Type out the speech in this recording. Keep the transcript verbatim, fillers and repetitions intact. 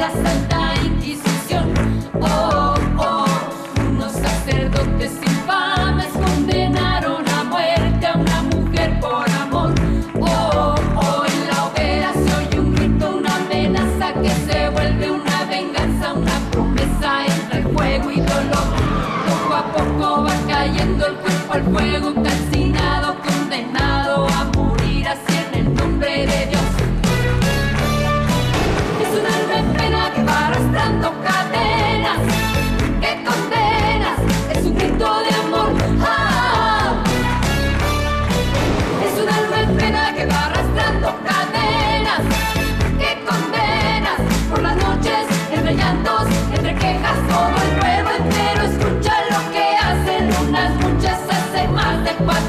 la Santa Inquisición. Oh, oh, unos sacerdotes infames condenaron a muerte a una mujer por amor. Oh, oh, en la hoguera se oye un grito, una amenaza que se vuelve una venganza, una promesa entre fuego y dolor. Poco a poco va cayendo el cuerpo al fuego, calcinado, condenado a morir así en el nombre de Dios. Es un alma en pena que va arrastrando cadenas, que condenas, es un grito de amor. Ah, es un alma en pena que va arrastrando cadenas, que condenas, por las noches, entre llantos, entre quejas, todo el pueblo entero escucha lo que hacen unas muchas hace más de cuatro